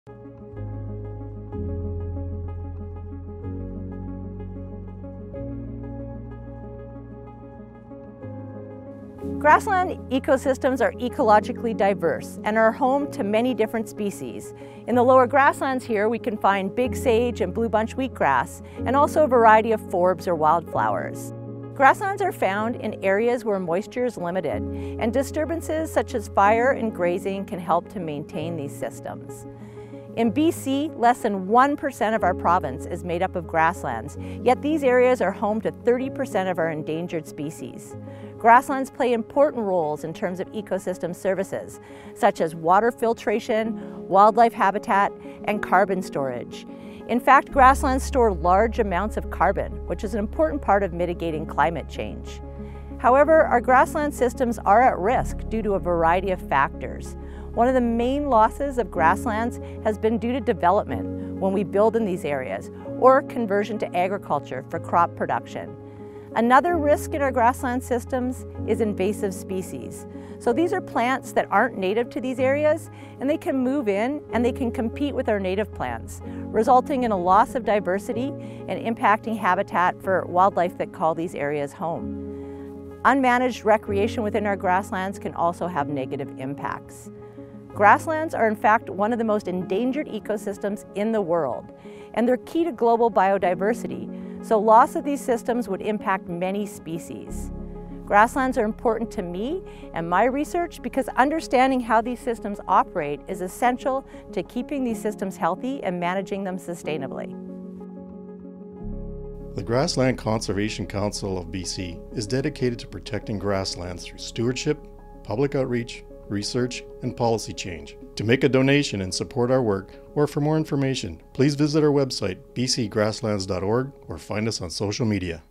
Grassland ecosystems are ecologically diverse and are home to many different species. In the lower grasslands here, we can find big sage and blue bunch wheatgrass, and also a variety of forbs or wildflowers. Grasslands are found in areas where moisture is limited, and disturbances such as fire and grazing can help to maintain these systems. In BC, less than 1% of our province is made up of grasslands, yet these areas are home to 30% of our endangered species. Grasslands play important roles in terms of ecosystem services, such as water filtration, wildlife habitat, and carbon storage. In fact, grasslands store large amounts of carbon, which is an important part of mitigating climate change. However, our grassland systems are at risk due to a variety of factors. One of the main losses of grasslands has been due to development when we build in these areas, or conversion to agriculture for crop production. Another risk in our grassland systems is invasive species. So these are plants that aren't native to these areas, and they can move in and they can compete with our native plants, resulting in a loss of diversity and impacting habitat for wildlife that call these areas home. Unmanaged recreation within our grasslands can also have negative impacts. Grasslands are in fact one of the most endangered ecosystems in the world, and they're key to global biodiversity, so loss of these systems would impact many species. Grasslands are important to me and my research because understanding how these systems operate is essential to keeping these systems healthy and managing them sustainably. The Grassland Conservation Council of BC is dedicated to protecting grasslands through stewardship, public outreach, research, and policy change. To make a donation and support our work, or for more information, please visit our website bcgrasslands.org or find us on social media.